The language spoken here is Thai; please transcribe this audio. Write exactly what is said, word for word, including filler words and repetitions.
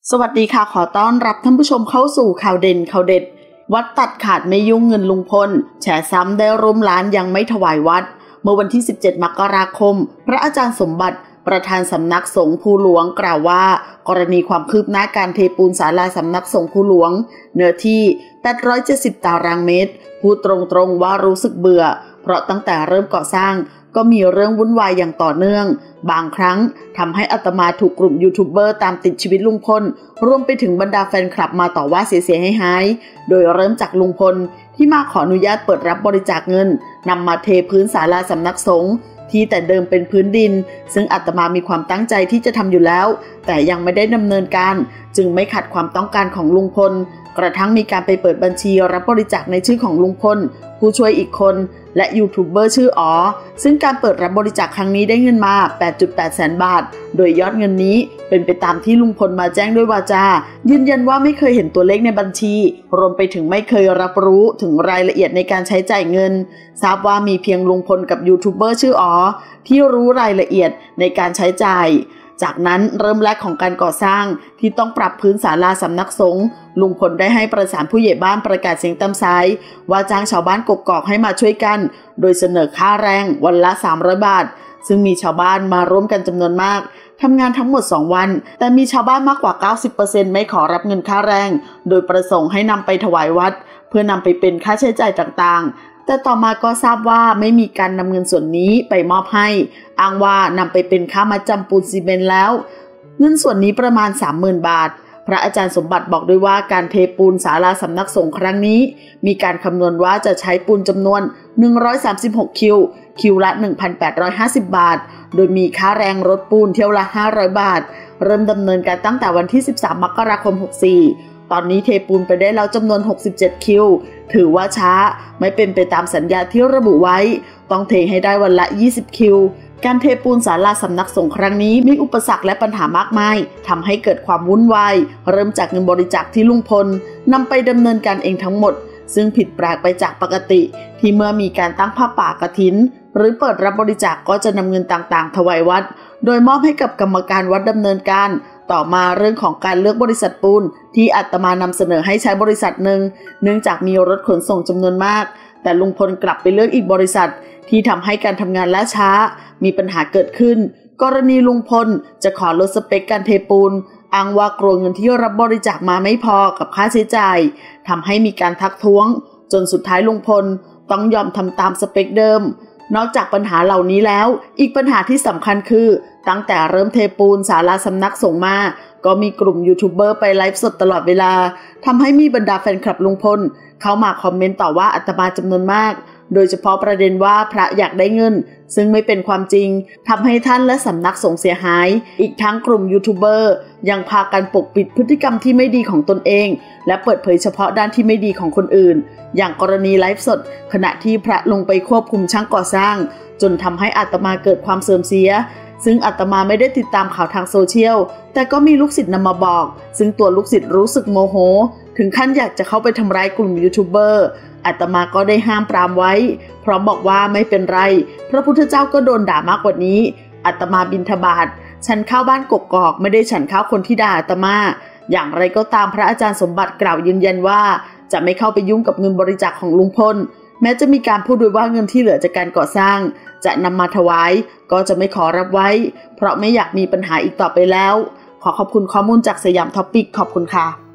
สวัสดีค่ะขอต้อนรับท่านผู้ชมเข้าสู่ข่าวเด่นข่าวเด็ดวัดตัดขาดไม่ยุ่งเงินลุงพลแฉซ้ำได้ร่วมล้านยังไม่ถวายวัดเมื่อวันที่สิบเจ็ดมกราคมพระอาจารย์สมบัติประธานสำนักสงฆ์ภูหลวงกล่าวว่ากรณีความคืบหน้าการเทปูนศาลาสำนักสงฆ์ภูหลวงเนื้อที่แปดร้อยเจ็ดสิบตารางเมตรพูดตรงๆว่ารู้สึกเบื่อเพราะตั้งแต่เริ่มก่อสร้างก็มีเรื่องวุ่นวายอย่างต่อเนื่องบางครั้งทำให้อาตมาถูกกลุ่มยูทูบเบอร์ตามติดชีวิตลุงพลรวมไปถึงบรรดาแฟนคลับมาต่อว่าเสียๆหายๆโดยเริ่มจากลุงพลที่มาขออนุญาตเปิดรับบริจาคเงินนำมาเทพื้นศาลาสำนักสงฆ์ที่แต่เดิมเป็นพื้นดินซึ่งอาตมามีความตั้งใจที่จะทำอยู่แล้วแต่ยังไม่ได้ดำเนินการจึงไม่ขัดความต้องการของลุงพลกระทั่งมีการไปเปิดบัญชีรับบริจาคในชื่อของลุงพลผู้ช่วยอีกคนและยูทูบเบอร์ชื่ออ๋อซึ่งการเปิดรับบริจาคครั้งนี้ได้เงินมา แปดจุดแปด แสนบาทโดยยอดเงินนี้เป็นไปตามที่ลุงพลมาแจ้งด้วยวาจายืนยันว่าไม่เคยเห็นตัวเลขในบัญชีรวมไปถึงไม่เคยรับรู้ถึงรายละเอียดในการใช้จ่ายเงินทราบว่ามีเพียงลุงพลกับยูทูบเบอร์ชื่ออ๋อที่รู้รายละเอียดในการใช้จ่ายจากนั้นเริ่มแรกของการก่อสร้างที่ต้องปรับพื้นศาลาสำนักสงฆ์ลุงพลได้ให้ประสานผู้ใหญ่บ้านประกาศเสียงตามสายว่าจ้างชาวบ้านกกอกให้มาช่วยกันโดยเสนอค่าแรงวันละสามร้อยบาทซึ่งมีชาวบ้านมาร่วมกันจำนวนมากทำงานทั้งหมดสองวันแต่มีชาวบ้านมากกว่า เก้าสิบเปอร์เซ็นต์ ไม่ขอรับเงินค่าแรงโดยประสงค์ให้นำไปถวายวัดเพื่อนำไปเป็นค่าใช้จ่ายต่างๆแต่ต่อมาก็ทราบว่าไม่มีการนำเงินส่วนนี้ไปมอบให้อ้างว่านำไปเป็นค่ามัดจำปูนซีเมนต์แล้วเงินส่วนนี้ประมาณ สามหมื่น บาทพระอาจารย์สมบัติบอกด้วยว่าการเทปูนศาลาสำนักสงฆ์ครั้งนี้มีการคำนวณว่าจะใช้ปูนจำนวนหนึ่งร้อยสามสิบหกคิวคิวละ หนึ่งพันแปดร้อยห้าสิบ บาทโดยมีค่าแรงรถปูนเที่ยวละห้าร้อยบาทเริ่มดำเนินการตั้งแต่วันที่สิบสามมกราคมหกสี่ตอนนี้เทปูนไปได้แล้วจำนวนหกสิบเจ็ดคิวถือว่าช้าไม่เป็นไปตามสัญญาที่ระบุไว้ต้องเทให้ได้วันละยี่สิบคิวการเทปูนศาลาสำนักสงฆ์ครั้งนี้มีอุปสรรคและปัญหามากมายทำให้เกิดความวุ่นวายเริ่มจากเงินบริจาคที่ลุงพลนำไปดำเนินการเองทั้งหมดซึ่งผิดแปลกไปจากปกติที่เมื่อมีการตั้งผ้าป่ากฐินหรือเปิดรับบริจาคก็จะนำเงินต่างๆถวายวัดโดยมอบให้กับกรรมการวัดดำเนินการต่อมาเรื่องของการเลือกบริษัทปูนที่อาตมานำเสนอให้ใช้บริษัทหนึ่งเนื่องจากมีรถขนส่งจำนวนมากแต่ลุงพลกลับไปเลือกอีกบริษัทที่ทำให้การทำงานล่าช้ามีปัญหาเกิดขึ้นกรณีลุงพลจะขอลดสเปคการเทปูนอ้างว่ากลัวเงินที่รับบริจาคมาไม่พอกับค่าใช้จ่ายทำให้มีการทักท้วงจนสุดท้ายลุงพลต้องยอมทำตามสเปคเดิมนอกจากปัญหาเหล่านี้แล้วอีกปัญหาที่สำคัญคือตั้งแต่เริ่มเทปูนศาลาสำนักสงฆ์มาก็มีกลุ่มยูทูบเบอร์ไปไลฟ์สดตลอดเวลาทำให้มีบรรดาแฟนคลับลุงพลเข้ามาคอมเมนต์ต่อว่าอาตมาจำนวนมากโดยเฉพาะประเด็นว่าพระอยากได้เงินซึ่งไม่เป็นความจริงทำให้ท่านและสำนักสงฆ์เสียหายอีกทั้งกลุ่มยูทูบเบอร์ยังพากันปกปิดพฤติกรรมที่ไม่ดีของตนเองและเปิดเผยเฉพาะด้านที่ไม่ดีของคนอื่นอย่างกรณีไลฟ์สดขณะที่พระลงไปควบคุมช่างก่อสร้างจนทำให้อาตมาเกิดความเสื่อมเสียซึ่งอาตมาไม่ได้ติดตามข่าวทางโซเชียลแต่ก็มีลูกศิษย์นำมาบอกซึ่งตัวลูกศิษย์รู้สึกโมโหถึงขั้นอยากจะเข้าไปทำร้ายกลุ่มยูทูบเบอร์อาตมาก็ได้ห้ามปรามไว้พร้อมบอกว่าไม่เป็นไรพระพุทธเจ้าก็โดนด่ามากกว่านี้อาตมาบิณฑบาตฉันข้าวบ้านกกอกไม่ได้ฉันข้าวคนที่ด่าอาตมาอย่างไรก็ตามพระอาจารย์สมบัติกล่าวยืนยันว่าจะไม่เข้าไปยุ่งกับเงินบริจาคของลุงพลแม้จะมีการพูดด้วยว่าเงินที่เหลือจากการก่อสร้างจะนำมาถวายก็จะไม่ขอรับไว้เพราะไม่อยากมีปัญหาอีกต่อไปแล้วขอขอบคุณข้อมูลจากสยามท็อปปิกขอบคุณค่ะ